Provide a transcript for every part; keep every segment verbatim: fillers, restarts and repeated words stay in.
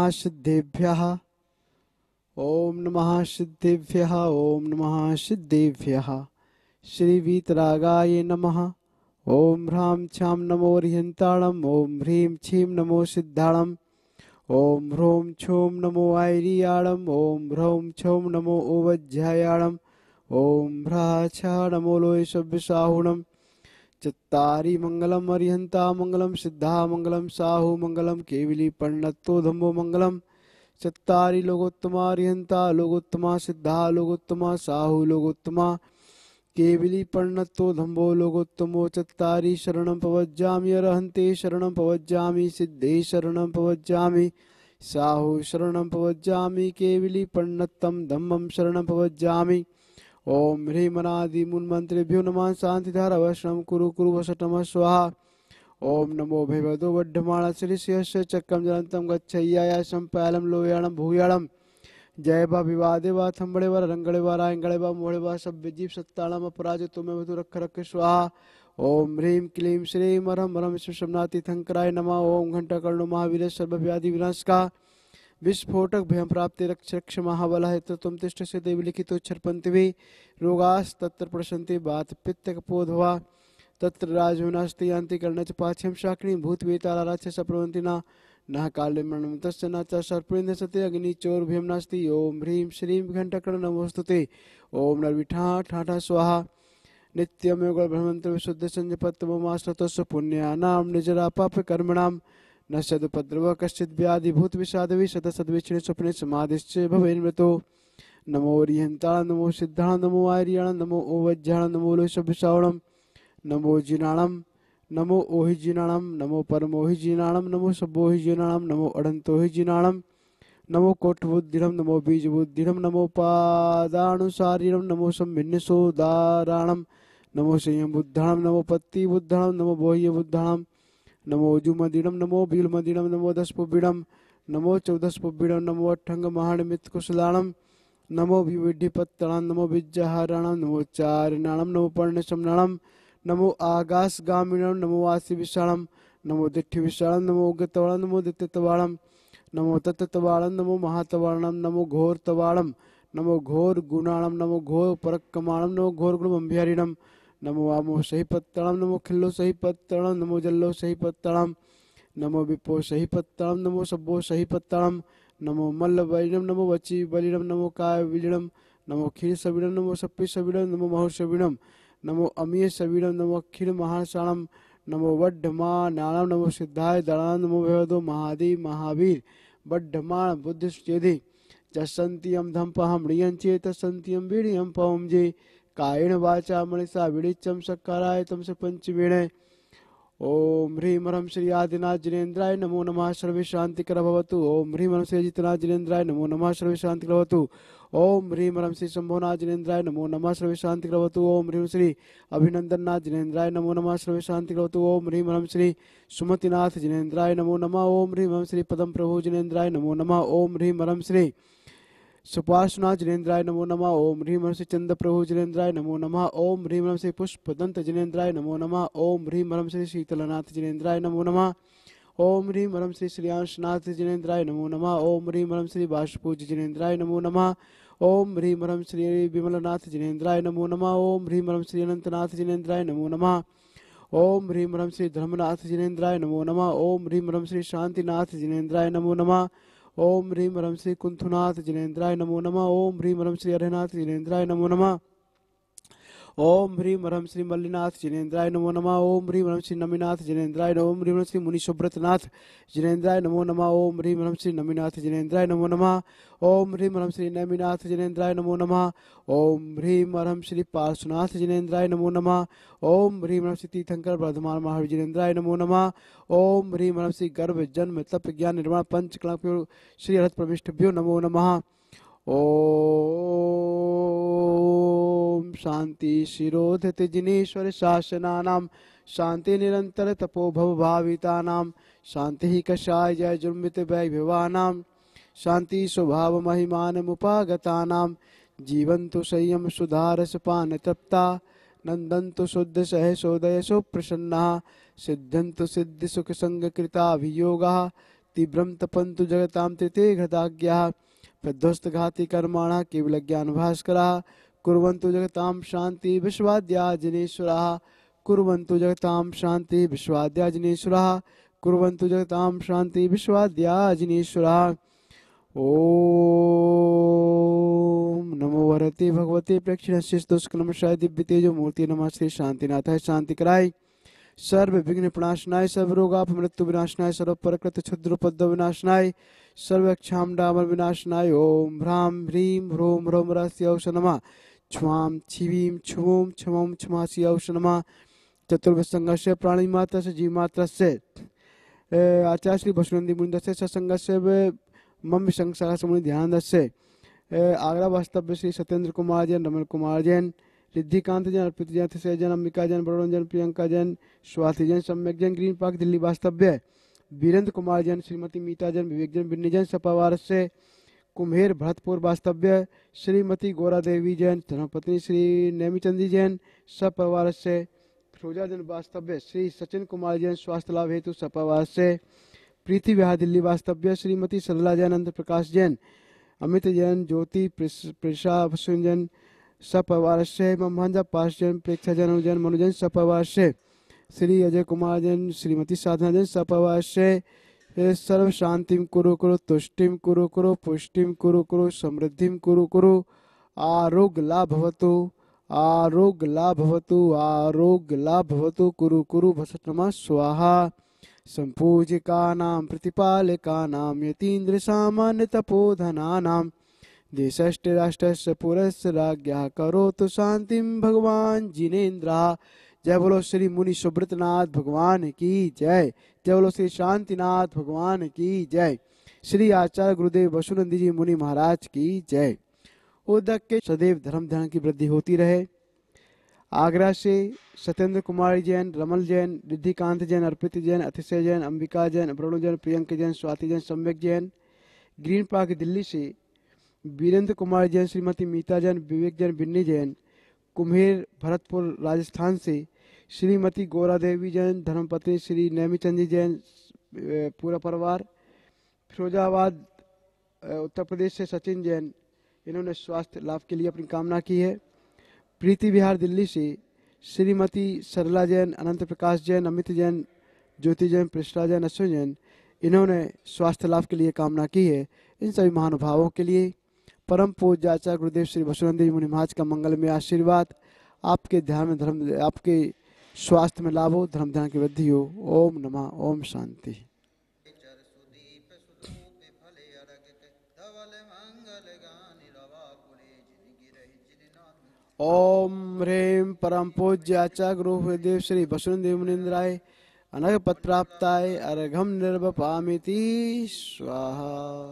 सिद्धेभ्यः ओम नमः सिद्धेभ्यः ओम नमः सिद्धेभ्यः। श्री वीतरागाय नमः। ओम ह्रां छां नमो ह्रियन्ताणम् ओम ह्रीं छीं नमो सिद्धाणम् ओम ह्रौं छौं नमो ऐरियाणम् ओम ह्रौं छौं नमो ओवज्झायाणम् ओम ह्राः छाः नमो लोयसव्यसाहुणम्। चत्तारि मंगलम अरिहंता मंगलम सिद्धा मंगलम साहु मंगलम केवली पंडितो धम्मो मंगलम। चत्तारि लोकोत्तमा अरिहंता लोकोत्तमा सिद्धा लोकोत्तमा साहु लोकोत्तमा केवली पंडितो धम्मो लोकोत्तमो। चत्तारि शरणं पवज्जामि अरहन्ते शरणं पवज्जामि सिद्धे शरणं पवज्जामि साहु शरणं पवज्जामि केवली पंडितं धम्मं शरणं पवज्जामि। ओम ह्रीमनादि मूलमंत्रेभ्यो नमः। शांतिधारा वैष्णव कुरु कुरु वसटम स्वाहा। ओम नमो भगवतो वड्ढमाण श्रीश्यस्य चक्रम जलंतम गच्छय्याय संपालम लोयाणम भूयाणम। जय बा विवादे वा थंबड़े वा रंगड़े वा रायंगड़े वा मोड़े वा सब जीव सत्ताणम अपराजित तुम्हें वधु रख रख स्वाहा। ओम ह्रीं क्लीं श्रीं हरम हरम शिवनाथि थंकराय नमः। ओम घंटाकर्णो महावीर सर्वव्याधि विनाशका विस्फोटक भयं प्राप्ति रक्ष रक्ष महाबल है तो तुम तिष्ठ से देव लिखितो क्षरपंति रोगास तत्र प्रशंति बात पित्त कपोधवा तत्र राजविनास्ति यान्ति कर्ण च पाछ्यम शाकिनी भूत वेताला राक्षस प्रवंतिना न काले मरणम तस्य न च सर्पणेन्द्र सते अग्नि चोर भयं नास्ति। ओम ह्रीं श्रीं घंटाकर्ण नमोस्तुते। ओम नरविठा ठाठा स्वाहा। नित्यम योग ब्रह्मंत्र विशुद्ध संजपत्तमोमाश्रतस्य पुण्यानां निजरा पाप कर्मणां न सदुपद्रव कश्चित् व्याधि भूत विषादवि शत सद्विक्षणे स्वप्ने समाधिश्च भवेन्मृतो। नमो ह्रियन्ताण नमो सिद्धाण नमो आर्याण नमो ओवज्झाण नमो लोशभिषावणम नमो जिनाणम नमो ओहि जिनाणम नमो परमोहि जिनाणम नमो सबोहि जिनाणम नमो अडंतोहि जिनाणम नमो कोटबुद्धिरम नमो बीजबुद्धिरम नमो पादानुसारिणम नमो संभिन्नसोदाराणम नमो संयम बुद्धाणम नमो पत्ति बुद्धाणम नमो बोह्य बुद्धाणम नमो जुमदिनम नमो भीलमदिनम नमो दशपुबिडम नमो चौदशपुबिडम नमो अठंग महाणमित कुशलाणम नमो विविधिपत्तणम नमो विज्जहारणम नमो चारिणाणम नमो पर्णशमनम नमो आकाशगामिणम नमो वासी विशालम नमो दिठ्ठि विशालम नमो उग्रतवाणम नमो दित्यतवाणम नमो तत्तवाणम नमो महातवाणम नमो घोरतवाणम नमो घोर गुणाणम नमो घोर परक्कमाणम नमो घोर गुणमभिहारिणम नमो वामो सही पत्तणम नमो खिल्लो सही पत्तणम नमो जल्लो सही पत्तणम नमो विपो सही पत्तणम नमो सब्बो सही पत्तणम नमो मल्ल बलिनम नमो वची बलिनम नमो काय विलिनम नमो खीर सविनम नमो सप्पी सविनम नमो महु सविनम नमो अमीय सविनम नमो अखिल महाशाणम नमो वड्ढमा नाणम नमो सिद्धाय दणाम नमो भगवतो महादेव महावीर वड्ढमाण बुद्धिश्चेदि जसंतियम धम्पहम ह्रियंचे तसंतियम वीर्यम पवम जे कायेन वाचा मनसा विडिच्चम सक्काराय तम से पंचमेणे। ओम ह्रीं ह्रम श्री आदिनाथ जिनेन्द्राय नमो नमः सर्वे शांतिकर भवतु। ओम ह्रीं ह्रम श्री अजितनाथ जिनेन्द्राय नमो नमः सर्वे शांतिकर भवतु। ओम ह्रीं ह्रम श्री शंभोनाथ जिनेन्द्राय नमो नमः सर्वे शांतिकर भवतु। ओम ह्रीं श्री अभिनंदननाथ जिनेन्द्राय नमो नमः सर्वे शांतिकर भवतु। ओम ह्रीं ह्रम श्री सुमतिनाथ जिनेन्द्राय नमो नमः। ओम ह्रीं ह्रम श्री पदम प्रभु जिनेन्द्राय नमो नमः। ओम ह्रीं ह्रम श्री सुपार्श्वनाथ जिनेन्द्राय नमो नमः। ओम ह्रीं ह्रम श्री चंद्र प्रभु जिनेन्द्राय नमो नमः। ओम ह्रीं ह्रम श्री पुष्पदंत जिनेन्द्राय नमो नमः। ओम ह्रीं ह्रम श्री शीतलनाथ जिनेन्द्राय नमो नमः। ओम ह्रीं ह्रम श्री श्रियांशनाथ जिनेन्द्राय नमो नमः। ओम ह्रीं ह्रम श्री वासुपूज्य जिनेन्द्राय नमो नमः। ओम ह्रीं ह्रम श्री विमलनाथ जिनेन्द्राय नमो नमः। ओम ह्रीं ह्रम श्री अनंतनाथ जिनेन्द्राय नमो नमः। ओम ह्रीं ह्रम श्री धर्मनाथ जिनेन्द्राय नमो नमः। ओम ह्रीं ह्रम श्री शांतिनाथ जिनेन्द्राय नमो नमः। ओम ह्रीं ह्रम श्री कुंथुनाथ जिनेन्द्राय नमो नमः। ओम ह्रीं ह्रम श्री अरहनाथ जिनेन्द्राय नमो नमः। ओम ह्रीं ह्रम श्री मल्लिनाथ जिनेन्द्राय नमो नमः। ओम ह्रीं ह्रम श्री नमीनाथ जिनेन्द्राय नमो। ओम ह्रीं ह्रम श्री मुनि सुब्रतनाथ जिनेन्द्राय नमो नमः। ओम ह्रीं ह्रम श्री नमीनाथ जिनेन्द्राय नमो नमः। ओम ह्रीं ह्रम श्री नमीनाथ जिनेन्द्राय नमो नमः। ओम ह्रीं ह्रम श्री पार्श्वनाथ जिनेन्द्राय नमो नमः। ओम ह्रीं ह्रम श्री तीर्थंकर वर्धमान महावीर जिनेन्द्राय नमो नमः। ओम ह्रीं ह्रम श्री गर्भ जन्म तप ज्ञान निर्माण पंच कलाभ्यो श्री हरत प्रविष्टभ्यो नमो नमः। ओम शांति शिरोधति जिनेश्वर शासनानां शांति निरंतर तपो भव भावितानां शांति कषाय जय जुर्मित वैभवानां शांति स्वभाव महिमान मुपागतानां जीवन्तु संयम सुधारस पान तप्ता नंदन्तु शुद्ध सहसोदय सुप्रसन्ना सिद्धन्तु सिद्धि सुख संग कृता अभियोगा तीव्रं तपन्तु जगतां त्रिते घृताज्ञाः प्रध्वस्तघाति कर्माणः केवलज्ञानभास्कराः कुर्वन्तु जगतां शान्ति विश्वाद्या जनेश्वराः कुर्वन्तु जगतां शान्ति विश्वाद्या जनेश्वराः कुर्वन्तु जगतां शान्ति विश्वाद्या जनेश्वराः। ओम नमो वरते भगवते प्रेक्षणस्य स्तुष्कलमशाय दिव्य तेजो मूर्ति नमः श्री शांतिनाथाय शांति कराय सर्व विघ्न प्रणाशनाय सर्व रोगाप मृत्यु विनाशनाय सर्व परकृत क्षुद्र उपद्रव विनाशनाय सर्व क्षाम डामर विनाशनाय ओम ह्राम ह्रीम ह्रोम ह्रोम रस्य औष नमः छ्वाम छिवीम छुवोम छमोम छमासी औष नमः चतुर्विसंगस्य प्राणी मात्र से जीव मात्र से आचार्य श्री बसवनंदी मुनिदस्य सत्संगस्य मम संसार समुनि ध्यान दस्य आगरा वास्तव्य श्री सत्येंद्र कुमार जैन रमन कुमार जैन रिद्धिकांत जैन अर्पित जैन अतिशय जैन अंबिका जैन बड़ोन जैन प्रियंका जैन स्वाति जैन सम्यक जैन ग्रीन पार्क दिल्ली वास्तव्य वीरेंद्र कुमार जैन श्रीमती मीता जैन विवेक जैन बिन्नी जैन सपावार से कुम्हेर भरतपुर वास्तव्य श्रीमती गौरा देवी जैन धर्मपत्नी श्री नेमीचंदी जैन सपरिवार से फिरोजा जैन वास्तव्य श्री सचिन कुमार जैन स्वास्थ्य लाभ हेतु सपरिवार से प्रीति विहार दिल्ली वास्तव्य श्रीमती सरला जैन अनंत प्रकाश जैन अमित जैन ज्योति प्रेषा जैन सपरिवार से महंजा पास जैन प्रेक्षा जैन जैन मनुजैन सपरिवार से श्री अजय कुमार जैन श्रीमती साधना जैन सपरिवार से सर्व शांतिम कुरु कुरु तुष्टिम कुरु कुरु पुष्टिम कुरु कुरु समृद्धिम कुरु कुरु आरोग्य लाभ भवतु आरोग्य लाभ भवतु आरोग्य लाभ भवतु कुरु कुरु भसत्रमा स्वाहा संपूजिकानां प्रतिपालकानां यतीन्द्र सामान्य तपोधनानां देशस्य राष्ट्रस्य पुरस्य राज्ञः करोतु शांतिं भगवान जिनेन्द्रः। जय बोलो श्री मुनि सुब्रतनाथ भगवान की जय। जय बोलो श्री शांतिनाथ भगवान की जय। श्री आचार्य गुरुदेव वसुनंदी जी मुनि महाराज की जय। उदक के सदैव धर्म ध्यान की वृद्धि होती रहे। आगरा से सत्येंद्र कुमार जैन रमल जैन रिद्धिकांत जैन अर्पित जैन अतिशय जैन अंबिका जैन ब्रणु जैन प्रियंका जैन स्वाति जैन सम्यक जैन ग्रीन पार्क दिल्ली से वीरेंद्र कुमार जैन श्रीमती मीता जैन विवेक जैन बिन्नी जैन कुम्हेर भरतपुर राजस्थान से श्रीमती गौरा देवी जैन धर्मपत्नी श्री नेमीचंदी जैन पूरा परिवार फिरोजाबाद उत्तर प्रदेश से सचिन जैन इन्होंने स्वास्थ्य लाभ के लिए अपनी कामना की है। प्रीति विहार दिल्ली से श्रीमती सरला जैन अनंत प्रकाश जैन अमित जैन ज्योति जैन पृष्ठा जैन अश्विन जैन इन्होंने स्वास्थ्य लाभ के लिए कामना की है। इन सभी महानुभावों के लिए परम पूज्य आचार्य गुरुदेव श्री वसुनंदी मुनि महाराज का मंगल में आशीर्वाद आपके ध्यान में धर्म आपके स्वास्थ्य में लाभ हो धर्म ध्यान की वृद्धि हो। ओम नमः ओम शांति। ओम ह्रीम परम पूज्य आचार्य गुरुदेव श्री वसुनंदी मुनीन्द्राय अनग पद प्राप्ताय अर्घम निर्वपामिति स्वाहा।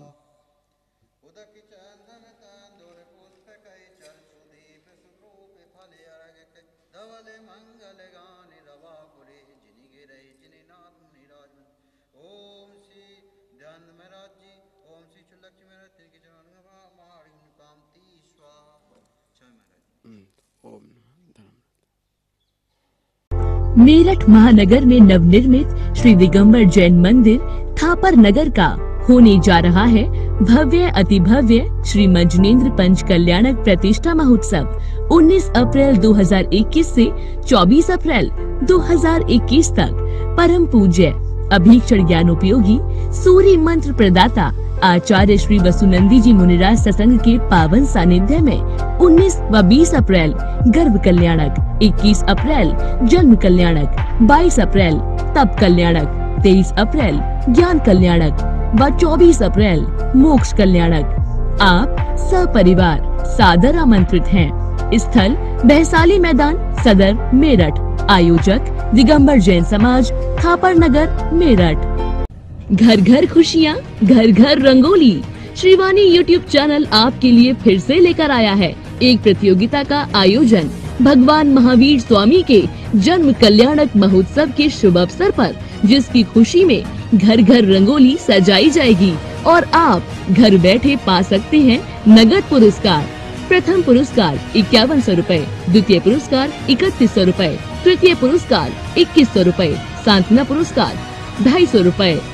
मेरठ महानगर में नवनिर्मित श्री दिगंबर जैन मंदिर थापर नगर का होने जा रहा है भव्य अति भव्य श्री मंजनेन्द्र पंच कल्याणक प्रतिष्ठा महोत्सव उन्नीस अप्रैल दो हज़ार इक्कीस से चौबीस अप्रैल दो हज़ार इक्कीस तक परम पूज्य अभीक्षण ज्ञानोपयोगी सूर्य मंत्र प्रदाता आचार्य श्री वसुनंदी जी मुनिराज सत्संग के पावन सानिध्य में उन्नीस व बीस अप्रैल गर्भ कल्याणक, इक्कीस अप्रैल जन्म कल्याणक, बाईस अप्रैल तप कल्याणक, तेईस अप्रैल ज्ञान कल्याणक व चौबीस अप्रैल मोक्ष कल्याणक। आप सपरिवार सादर आमंत्रित हैं। स्थल बहसाली मैदान सदर मेरठ। आयोजक दिगंबर जैन समाज थापर नगर मेरठ। घर घर खुशियाँ घर घर रंगोली। श्रीवाणी यूट्यूब चैनल आपके लिए फिर से लेकर आया है एक प्रतियोगिता का आयोजन भगवान महावीर स्वामी के जन्म कल्याणक महोत्सव के शुभ अवसर पर, जिसकी खुशी में घर घर रंगोली सजाई जाएगी और आप घर बैठे पा सकते हैं नगद पुरस्कार। प्रथम पुरस्कार इक्यावन सौ रूपए, द्वितीय पुरस्कार इकतीस सौ रूपए, तृतीय पुरस्कार इक्कीस सौ रूपए, सांत्वना पुरस्कार ढाई सौ रूपए।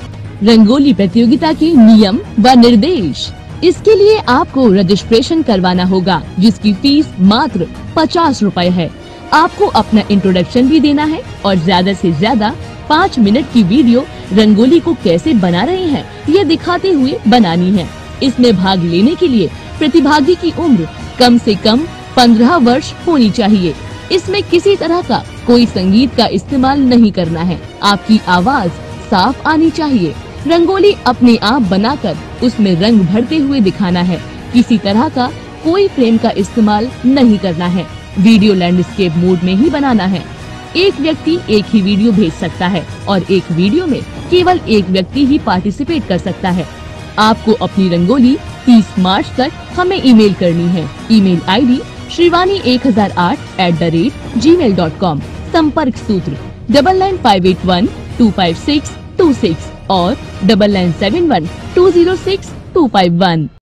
रंगोली प्रतियोगिता के नियम व निर्देश। इसके लिए आपको रजिस्ट्रेशन करवाना होगा, जिसकी फीस मात्र पचास रुपए है। आपको अपना इंट्रोडक्शन भी देना है और ज्यादा से ज्यादा पाँच मिनट की वीडियो रंगोली को कैसे बना रहे हैं ये दिखाते हुए बनानी है। इसमें भाग लेने के लिए प्रतिभागी की उम्र कम से कम पंद्रह वर्ष होनी चाहिए। इसमें किसी तरह का कोई संगीत का इस्तेमाल नहीं करना है। आपकी आवाज साफ आनी चाहिए। रंगोली अपने आप बनाकर उसमें रंग भरते हुए दिखाना है। किसी तरह का कोई फ्रेम का इस्तेमाल नहीं करना है। वीडियो लैंडस्केप मोड में ही बनाना है। एक व्यक्ति एक ही वीडियो भेज सकता है और एक वीडियो में केवल एक व्यक्ति ही पार्टिसिपेट कर सकता है। आपको अपनी रंगोली तीस मार्च तक हमें ईमेल करनी है। ईमेल आईडी श्रीवाणी एक हजार आठ at the rate gmail dot com. संपर्क सूत्र double nine five eight one two five six two six और double nine seven one two zero six two five one.